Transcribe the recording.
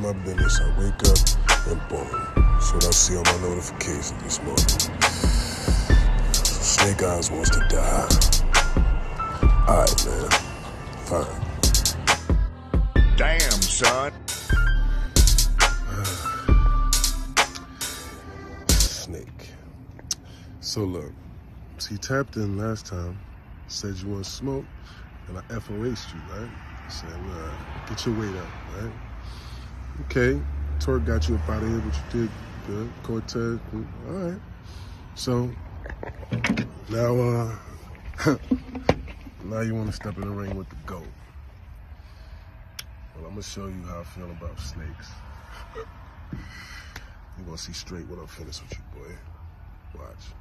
mind my business. I wake up and boom. That's what I see on my notifications this morning. Snake Eyez wants to die. Alright, man. Fine. Damn, son. Snake. So look, he tapped in last time, said you want to smoke, and I FOH'd you, right? I said, well, get your weight up, right? Okay, Torque got you up out of here, but you did good. Cortez, all right. So, now, now you want to step in the ring with the GOAT. Well, I'm going to show you how I feel about snakes. You're going to see straight when I'm finished with you, boy. Watch.